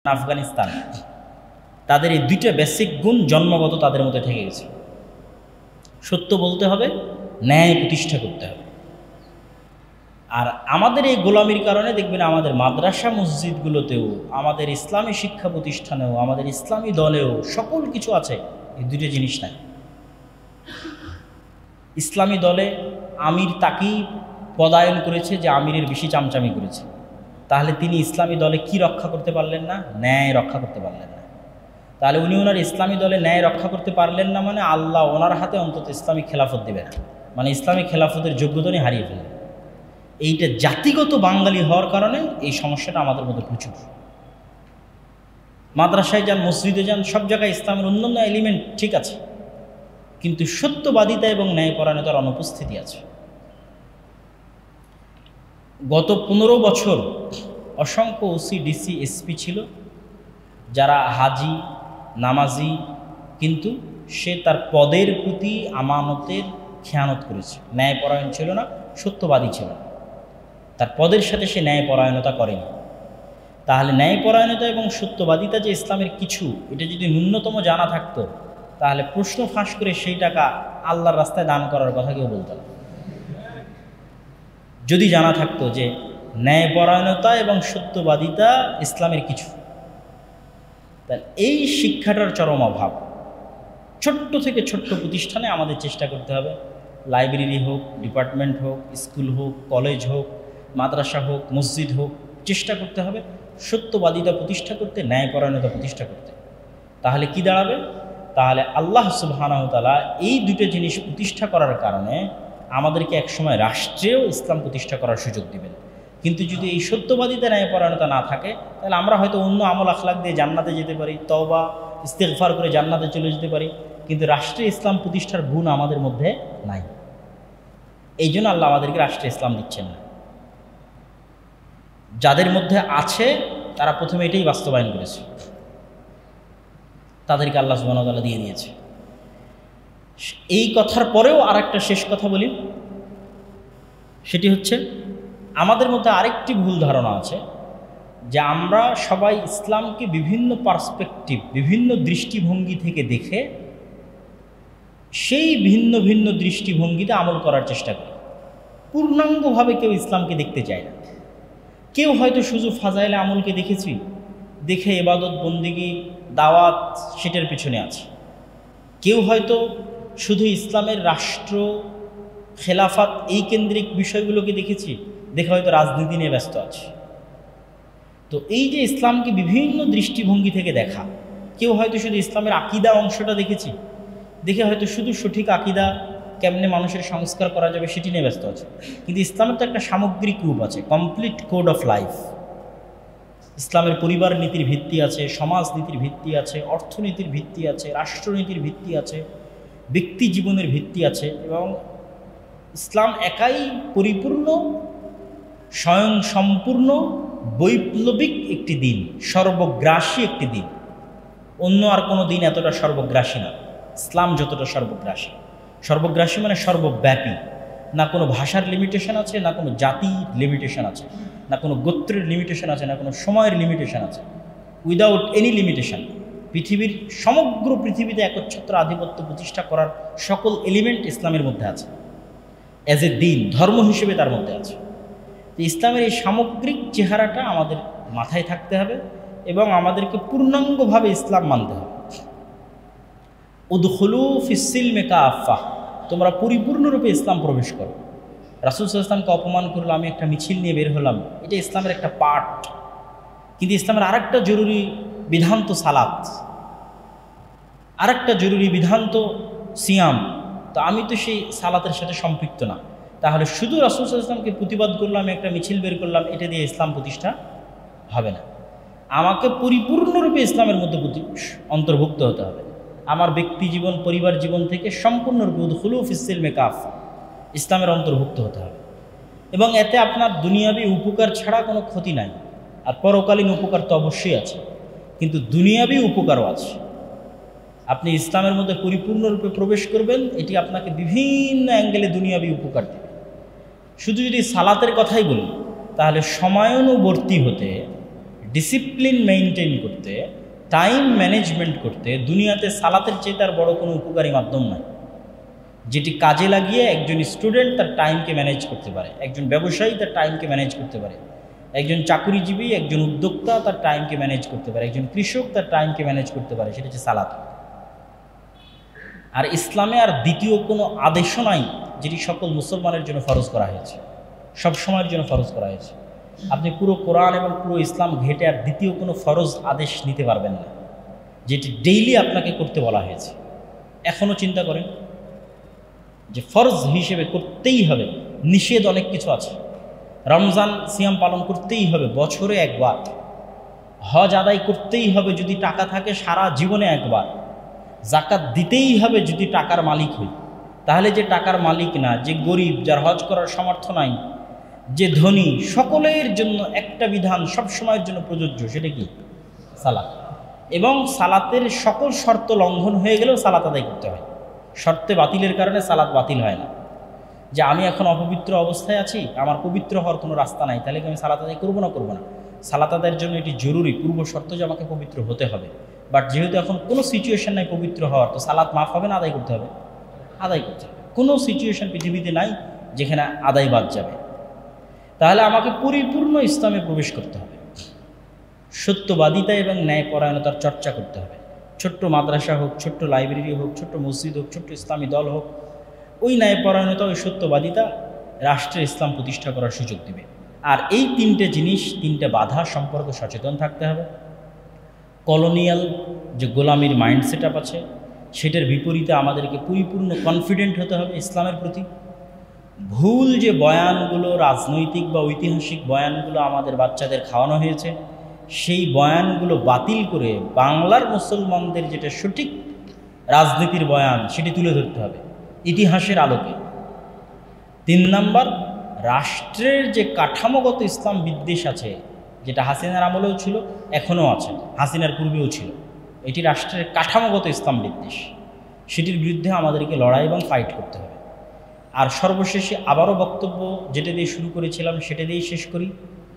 আফগানিস্তান, তাদের এই দুইটা বেসিক গুণ জন্মগত তাদের মধ্যে থেকে গেছে। সত্য বলতে হবে, ন্যায় প্রতিষ্ঠা করতে হবে। আর আমাদের এই গোলামির কারণে দেখবেন আমাদের মাদ্রাসা মসজিদগুলোতেও, আমাদের ইসলামী শিক্ষা প্রতিষ্ঠানেও, আমাদের ইসলামী দলেও সকল কিছু আছে, এই দুটো জিনিস নাই। ইসলামী দলে আমির তাকেই পদায়ন করেছে যে আমিরের বেশি চামচামি করেছে, তাহলে তিনি ইসলামী দলে কি রক্ষা করতে পারলেন না? ন্যায় রক্ষা করতে পারলেন না। তাহলে উনি ওনার ইসলামী দলে ন্যায় রক্ষা করতে পারলেন না, মানে আল্লাহ ওনার হাতে অন্তত ইসলামী খেলাফত দেবে না, মানে ইসলামী খেলাফতের যোগ্যতা উনি হারিয়ে ফেললেন। এইটা জাতিগত বাঙালি হওয়ার কারণে এই সমস্যাটা আমাদের মধ্যে প্রচুর। মাদ্রাসায় যান, মসজিদে যান, সব জায়গায় ইসলামের অন্যান্য এলিমেন্ট ঠিক আছে, কিন্তু সত্যবাদিতা এবং ন্যায়পরায়ণতার অনুপস্থিতি আছে। গত 15 বছর অসংখ্য ওসি, ডিসি, এসপি ছিল যারা হাজি, নামাজি, কিন্তু সে তার পদের প্রতি আমানতের খেয়ানত করেছে, ন্যায়পরায়ণ ছিল না, সত্যবাদী ছিল না, তার পদের সাথে সে ন্যায়পরায়ণতা করেনি। তাহলে ন্যায়পরায়ণতা এবং সত্যবাদিতা যে ইসলামের কিছু, এটা যদি ন্যূনতম জানা থাকতো, তাহলে প্রশ্ন ফাঁস করে সেই টাকা আল্লাহর রাস্তায় দান করার কথা কেউ বলতো না। যদি জানা থাকতো যে ন্যায়পরায়ণতা এবং সত্যবাদিতা ইসলামের কিছু, তাহলে এই শিক্ষাটার চরম অভাব। ছোট্ট থেকে ছোট্ট প্রতিষ্ঠানে আমাদের চেষ্টা করতে হবে, লাইব্রেরি হোক, ডিপার্টমেন্ট হোক, স্কুল হোক, কলেজ হোক, মাদ্রাসা হোক, মসজিদ হোক, চেষ্টা করতে হবে সত্যবাদিতা প্রতিষ্ঠা করতে, ন্যায়পরায়ণতা প্রতিষ্ঠা করতে। তাহলে কি দাঁড়াবে? তাহলে আল্লাহ সুবহানাহু ওয়া তাআলা এই দুটো জিনিস প্রতিষ্ঠা করার কারণে আমাদেরকে একসময় রাষ্ট্রেও ইসলাম প্রতিষ্ঠা করার সুযোগ দিবেন। কিন্তু যদি এই সত্যবাদিতা, ন্যায়পরায়ণতা না থাকে, তাহলে আমরা হয়তো অন্য আমল আখলাক দিয়ে জান্নাতে যেতে পারি, তওবা ইস্তেগফার করে জান্নাতে চলে যেতে পারি, কিন্তু রাষ্ট্রে ইসলাম প্রতিষ্ঠার গুণ আমাদের মধ্যে নাই। এই জন্য আল্লাহ আমাদেরকে রাষ্ট্রে ইসলাম দিচ্ছেন না। যাদের মধ্যে আছে তারা প্রথমে এটাই বাস্তবায়ন করেছে, তাদেরকে আল্লাহ সুবহানাহু ওয়া তাআলা দিয়ে দিয়েছে। এই কথার পরেও আরেকটা শেষ কথা বলি, সেটি হচ্ছে আমাদের মধ্যে আরেকটি ভুল ধারণা আছে যে আমরা সবাই ইসলামকে বিভিন্ন পার্সপেক্টিভ, বিভিন্ন দৃষ্টিভঙ্গি থেকে দেখে সেই ভিন্ন ভিন্ন দৃষ্টিভঙ্গিতে আমল করার চেষ্টা করি। পূর্ণাঙ্গভাবে কেউ ইসলামকে দেখতে চায় না। কেউ হয়তো শুধু ফাজাইলে আমলকে দেখেছি, দেখে ইবাদত, বন্দেগী, দাওয়াত সেটার পিছনে আছে। কেউ হয়তো শুধু ইসলামের রাষ্ট্র, খেলাফত এই কেন্দ্রিক বিষয়গুলোকে দেখেছি, দেখে হয়তো রাজনীতি নিয়ে ব্যস্ত আছে। তো এই যে ইসলামকে বিভিন্ন দৃষ্টিভঙ্গি থেকে দেখা, কেউ হয়তো শুধু ইসলামের আকিদা অংশটা দেখেছি, দেখে হয়তো শুধু সঠিক আকিদা কেমনে মানুষের সংস্কার করা যাবে সেটি নিয়ে ব্যস্ত আছে। কিন্তু ইসলামের তো একটা সামগ্রিক রূপ আছে, কমপ্লিট কোড অফ লাইফ। ইসলামের পরিবার নীতির ভিত্তি আছে, সমাজ নীতির ভিত্তি আছে, অর্থনীতির ভিত্তি আছে, রাষ্ট্রনীতির ভিত্তি আছে, ব্যক্তি জীবনের ভিত্তি আছে। এবং ইসলাম একাই পরিপূর্ণ, স্বয়ং সম্পূর্ণ, বৈপ্লবিক একটি দিন, সর্বগ্রাসী একটি দিন। অন্য আর কোনো দিন এতটা সর্বগ্রাসী না, ইসলাম যতটা সর্বগ্রাসী। সর্বগ্রাসী মানে সর্বব্যাপী। না কোনো ভাষার লিমিটেশন আছে, না কোনো জাতির লিমিটেশন আছে, না কোনো গোত্রের লিমিটেশন আছে, না কোনো সময়ের লিমিটেশন আছে। উইদাউট এনি লিমিটেশন পৃথিবীর সমগ্র পৃথিবীতে একচ্ছত্র আধিপত্য প্রতিষ্ঠা করার সকল এলিমেন্ট ইসলামের মধ্যে আছে, অ্যাজ এ দিন, ধর্ম হিসেবে তার মধ্যে আছে। তো ইসলামের এই সামগ্রিক চেহারাটা আমাদের মাথায় থাকতে হবে এবং আমাদেরকে পূর্ণাঙ্গভাবে ইসলাম মানতে হবে। উদখুলু ফিস-সিলমি কাফা, তোমরা পরিপূর্ণরূপে ইসলাম প্রবেশ করো। রাসূল সাল্লাল্লাহু আলাইহি ওয়াসাল্লামকে অপমান করলো, আমি একটা মিছিল নিয়ে বের হলাম, এটা ইসলামের একটা পার্ট। কিন্তু ইসলামের আরেকটা জরুরি বিধান তো সালাত, আরেকটা জরুরি বিধান তো সিয়াম। তো আমি তো সেই সালাতের সাথে সম্পৃক্ত না। তাহলে শুধু রাসূল সাল্লাল্লাহু আলাইহি ওয়াসাল্লামকে প্রতিবাদ করলাম, একটা মিছিল বের করলাম, এটা দিয়ে ইসলাম প্রতিষ্ঠা হবে না। আমাকে পরিপূর্ণরূপে ইসলামের মধ্যে অন্তর্ভুক্ত হতে হবে। আমার ব্যক্তি জীবন, পরিবার জীবন থেকে সম্পূর্ণরূপে উদখুলু ফিস-সিলমি কাফা, ইসলামের অন্তর্ভুক্ত হতে হবে। এবং এতে আপনার দুনিয়াবি উপকার ছাড়া কোনো ক্ষতি নাই। আর পরকালীন উপকার তো অবশ্যই আছে, কিন্তু দুনিয়াবি উপকারও আছে। আপনি ইসলামের মধ্যে পরিপূর্ণরূপে প্রবেশ করবেন, এটি আপনাকে বিভিন্ন অ্যাঙ্গেলে দুনিয়াবি উপকার দেবে। শুধু যদি সালাতের কথাই বলি, তাহলে সময়ানুবর্তী হতে, ডিসিপ্লিন মেইনটেইন করতে, টাইম ম্যানেজমেন্ট করতে দুনিয়াতে সালাতের চেয়ে তার বড় কোনো উপকারী মাধ্যম নয়, যেটি কাজে লাগিয়ে একজন স্টুডেন্ট তার টাইমকে ম্যানেজ করতে পারে, একজন ব্যবসায়ী তার টাইমকে ম্যানেজ করতে পারে, একজন চাকুরিজীবী, একজন উদ্যোক্তা তার টাইমকে ম্যানেজ করতে পারে, একজন কৃষক তার টাইমকে ম্যানেজ করতে পারে, সেটা হচ্ছে সালাত। আর ইসলামে আর দ্বিতীয় কোনো আদেশও নাই যেটি সকল মুসলমানের জন্য ফরজ করা হয়েছে, সব সময়ের জন্য ফরজ করা হয়েছে। আপনি পুরো কোরআন এবং পুরো ইসলাম ঘেটে আর দ্বিতীয় কোনো ফরজ আদেশ নিতে পারবেন না যেটি ডেইলি আপনাকে করতে বলা হয়েছে। এখনও চিন্তা করেন যে ফরজ হিসেবে করতেই হবে, নিষেধ অনেক কিছু আছে। রমজান সিয়াম পালন করতেই হবে বছরে একবার, হজ আদায় করতেই হবে যদি টাকা থাকে সারা জীবনে একবার, জাকাত দিতেই হবে যদি টাকার মালিক হই। তাহলে যে টাকার মালিক না, যে গরিব, যার হজ করার সামর্থ্য নাই, যে ধনী, সকলের জন্য একটা বিধান সব সময়ের জন্য প্রযোজ্য, সেটা কি? সালাত। এবং সালাতের সকল শর্ত লঙ্ঘন হয়ে গেলেও সালাত আদায় করতে হয়। শর্তে বাতিলের কারণে সালাত বাতিল হয় না। যে আমি এখন অপবিত্র অবস্থায় আছি, আমার পবিত্র হওয়ার কোনো রাস্তা নাই, তাহলে কি আমি সালাত আদায় করবো না? করবো না। সালাত আদায়ের জন্য এটি জরুরি, পূর্ব শর্ত যে আমাকে পবিত্র হতে হবে। বাট যেহেতু এখন কোনো সিচুয়েশন নাই পবিত্র হওয়ার, তো সালাত মাফ হবে না, আদায় করতে হবে? আদায় করতে হবে। কোনো সিচুয়েশন পৃথিবীতে নাই যেখানে আদায় বাদ যাবে। তাহলে আমাকে পরিপূর্ণ ইসলামে প্রবেশ করতে হবে, সত্যবাদিতা এবং ন্যায়পরায়ণতার চর্চা করতে হবে। ছোট্ট মাদ্রাসা হোক, ছোট্ট লাইব্রেরি হোক, ছোট্ট মসজিদ হোক, ছোট্ট ইসলামী দল হোক, ওই ন্যায়পরায়ণতা, ওই সত্যবাদিতা রাষ্ট্রের ইসলাম প্রতিষ্ঠা করার সুযোগ দেবে। আর এই তিনটে জিনিস, তিনটে বাধা সম্পর্কে সচেতন থাকতে হবে। কলোনিয়াল যে গোলামির মাইন্ডসেট আপ আছে, সেটার বিপরীতে আমাদেরকে পরিপূর্ণ কনফিডেন্ট হতে হবে ইসলামের প্রতি। ভুল যে বয়ানগুলো, রাজনৈতিক বা ঐতিহাসিক বয়ানগুলো আমাদের বাচ্চাদের খাওয়ানো হয়েছে, সেই বয়ানগুলো বাতিল করে বাংলার মুসলমানদের যেটা সঠিক রাজনীতির বয়ান, সেটি তুলে ধরতে হবে ইতিহাসের আলোকে। 3 নাম্বার, রাষ্ট্রের যে কাঠামোগত ইসলাম বিদ্বেষ আছে, যেটা হাসিনার আমলেও ছিল, এখনও আছে, হাসিনার পূর্বেও ছিল, এটি রাষ্ট্রের কাঠামোগত ইসলাম বিদ্বেষ, সেটির বিরুদ্ধে আমাদেরকে লড়াই এবং ফাইট করতে হবে। আর সর্বশেষে আবারও বক্তব্য যেটা দিয়ে শুরু করেছিলাম সেটা দিয়েই শেষ করি।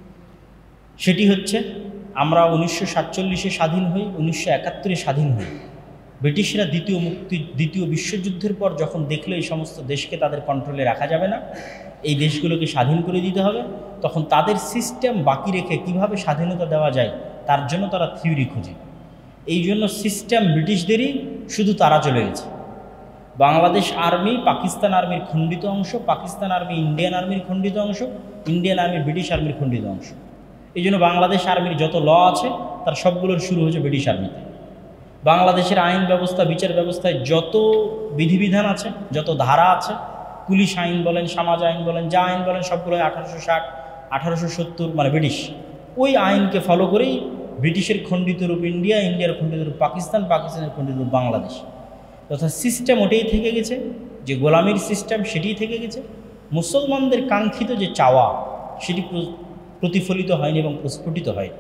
সেটি হচ্ছে, আমরা 1947-এ স্বাধীন হই, 1971-এ স্বাধীন হই। ব্রিটিশরা দ্বিতীয় বিশ্বযুদ্ধের পর যখন দেখলো এই সমস্ত দেশকে তাদের কন্ট্রোলে রাখা যাবে না, এই দেশগুলোকে স্বাধীন করে দিতে হবে, তখন তাদের সিস্টেম বাকি রেখে কিভাবে স্বাধীনতা দেওয়া যায় তার জন্য তারা থিওরি খুঁজে। এই জন্য সিস্টেম ব্রিটিশদেরই, শুধু তারা চলে গেছে। বাংলাদেশ আর্মি পাকিস্তান আর্মির খণ্ডিত অংশ, পাকিস্তান আর্মি ইন্ডিয়ান আর্মির খণ্ডিত অংশ, ইন্ডিয়ান আর্মি ব্রিটিশ আর্মির খণ্ডিত অংশ। এই জন্য বাংলাদেশ আর্মির যত ল আছে তার সবগুলোর শুরু হয়েছে ব্রিটিশ আর্মিতে। বাংলাদেশের আইন ব্যবস্থা, বিচার ব্যবস্থায় যত বিধিবিধান আছে, যত ধারা আছে, পুলিশ আইন বলেন, সমাজ আইন বলেন, যা আইন বলেন, সবগুলো 1860, 1870 মানে ব্রিটিশ। ওই আইনকে ফলো করেই ব্রিটিশের খণ্ডিত রূপ ইন্ডিয়া, ইন্ডিয়ার খণ্ডিত রূপ পাকিস্তান, পাকিস্তানের খণ্ডিত রূপ বাংলাদেশ। অর্থাৎ সিস্টেম ওটাই থেকে গেছে, যে গোলামির সিস্টেম সেটিই থেকে গেছে। মুসলমানদের কাঙ্ক্ষিত যে চাওয়া, সেটি প্রতিফলিত হয়নি এবং প্রস্ফুটিত হয়নি।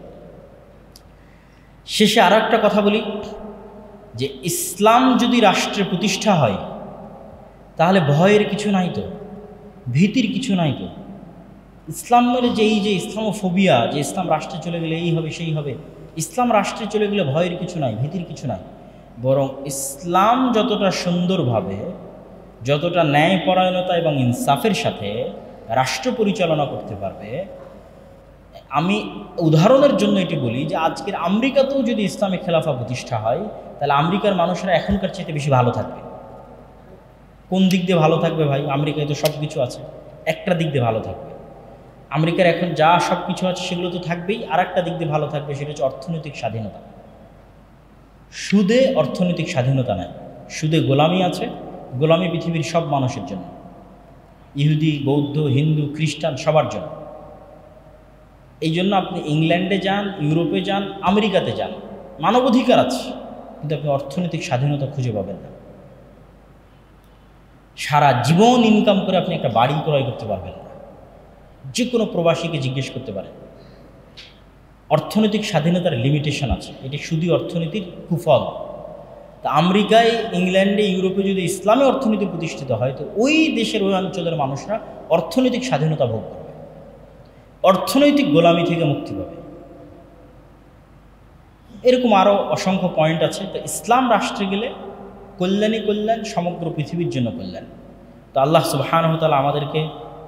শেষে আরও একটা কথা বলি, যে ইসলাম যদি রাষ্ট্রে প্রতিষ্ঠা হয় তাহলে ভয়ের কিছু নাই তো, ভীতির কিছু নাই তো। ইসলামের যে এই যে ইসলামোফোবিয়া, যে ইসলাম রাষ্ট্রে চলে গেলে এই হবে সেই হবে, ইসলাম রাষ্ট্রে চলে গেলে ভয়ের কিছু নাই, ভীতির কিছু নাই। বরং ইসলাম যতটা সুন্দরভাবে, যতটা ন্যায়পরায়ণতা এবং ইনসাফের সাথে রাষ্ট্র পরিচালনা করতে পারবে, আমি উদাহরণের জন্য এটি বলি যে আজকের আমেরিকাতেও যদি ইসলামী খেলাফা প্রতিষ্ঠা হয়, তাহলে আমেরিকার মানুষরা এখনকার চেয়ে বেশি ভালো থাকবে। কোন দিক দিয়ে ভালো থাকবে ভাই? আমেরিকায় তো সব কিছু আছে, একটা দিক দিয়ে ভালো থাকবে। আমেরিকার এখন যা সব কিছু আছে সেগুলো তো থাকবেই, আর একটা দিক দিয়ে ভালো থাকবে, সেটা হচ্ছে অর্থনৈতিক স্বাধীনতা। সুদে অর্থনৈতিক স্বাধীনতা নাই, সুদে গোলামি আছে। গোলামি পৃথিবীর সব মানুষের জন্য, ইহুদি, বৌদ্ধ, হিন্দু, খ্রিস্টান, সবার জন্য। এই জন্য আপনি ইংল্যান্ডে যান, ইউরোপে যান, আমেরিকাতে যান, মানবাধিকার আছে, কিন্তু আপনি অর্থনৈতিক স্বাধীনতা খুঁজে পাবেন না। সারা জীবন ইনকাম করে আপনি একটা বাড়ি ক্রয় করতে পারবেন না। যে কোনো প্রবাসীকে জিজ্ঞেস করতে পারেন। অর্থনৈতিক স্বাধীনতার লিমিটেশন আছে, এটি শুধু অর্থনীতির কুফল। তা আমেরিকায়, ইংল্যান্ডে, ইউরোপে যদি ইসলামী অর্থনীতি প্রতিষ্ঠিত হয়, তো ওই দেশের ওই অঞ্চলের মানুষরা অর্থনৈতিক স্বাধীনতা ভোগ করবে, অর্থনৈতিক গোলামি থেকে মুক্তি পাবে। এরকম আরও অসংখ্য পয়েন্ট আছে। তো ইসলাম রাষ্ট্রে গেলে কল্যাণই কল্যাণ, সমগ্র পৃথিবীর জন্য কল্যাণ। তো আল্লাহ সুবহানাহু ওয়া তাআলা আমাদেরকে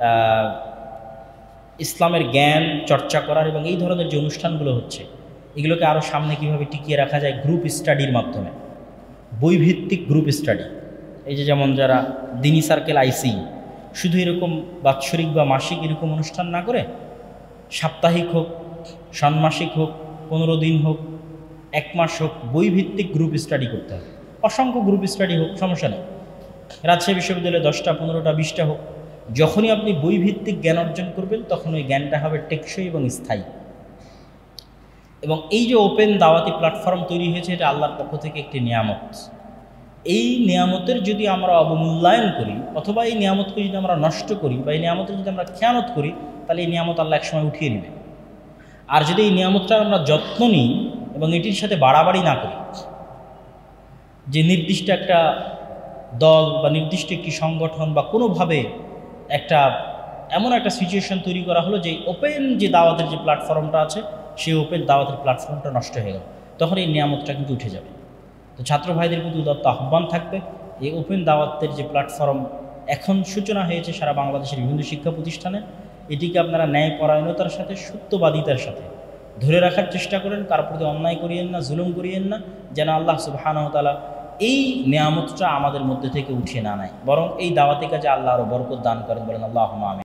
ইসলামের জ্ঞান চর্চা করার এবং এই ধরনের যে অনুষ্ঠানগুলো হচ্ছে এগুলোকে আরও সামনে কীভাবে টিকিয়ে রাখা যায় গ্রুপ স্টাডির মাধ্যমে, বইভিত্তিক গ্রুপ স্টাডি। এই যে যেমন যারা দিনী সার্কেল আইসি, শুধু এরকম বাৎসরিক বা মাসিক এরকম অনুষ্ঠান না করে সাপ্তাহিক হোক, ষান্মাসিক হোক, 15 দিন হোক, 1 মাস হোক, বইভিত্তিক গ্রুপ স্টাডি করতে হবে। অসংখ্য গ্রুপ স্টাডি হোক, সমস্যা নেই। রাজশাহী বিশ্ববিদ্যালয়ে 10টা, 15টা, 20টা হোক। যখনই আপনি বইভিত্তিক জ্ঞান অর্জন করবেন তখন ওই জ্ঞানটা হবে টেকসই এবং স্থায়ী। এবং এই যে ওপেন দাওয়াতি প্ল্যাটফর্ম তৈরি হয়েছে, এটা আল্লাহর পক্ষ থেকে একটি নিয়ামত। এই নিয়ামতের যদি আমরা অবমূল্যায়ন করি অথবা এই নিয়ামতকে যদি আমরা নষ্ট করি বা এই নিয়ামতের যদি আমরা খেয়ানত করি, তাহলে এই নিয়ামত আল্লাহ একসময় উঠিয়ে নেবে। আর যদি এই নিয়ামতটার আমরা যত্ন নিই এবং এটির সাথে বাড়াবাড়ি না করি, যে নির্দিষ্ট একটা দল বা নির্দিষ্ট একটি সংগঠন বা কোনোভাবে একটা এমন একটা সিচুয়েশন তৈরি করা হলো যে ওপেন যে দাওয়াতের যে প্ল্যাটফর্মটা আছে সেই ওপেন দাওয়াতের প্ল্যাটফর্মটা নষ্ট হয়ে গেল, তখন এই নিয়ামতটা কিন্তু উঠে যাবে। তো ছাত্র ভাইদের প্রতি উদাত্ত আহ্বান থাকবে, এই ওপেন দাওয়াতের যে প্ল্যাটফর্ম এখন সূচনা হয়েছে সারা বাংলাদেশের বিভিন্ন শিক্ষা প্রতিষ্ঠানে, এটিকে আপনারা ন্যায়পরায়ণতার সাথে, সত্যবাদিতার সাথে ধরে রাখার চেষ্টা করেন। কারোর প্রতি অন্যায় করিয়েন না, জুলুম করিয়েন না, যেন আল্লাহ সুবহানাহু ওয়া তাআলা এই নিয়ামতটা আমাদের মধ্যে থেকে উঠিয়ে না নেয়, বরং এই দাওয়াতি কাজে আল্লাহ আরও বরকত দান করেন। বলেন আল্লাহুম্মা আমিন।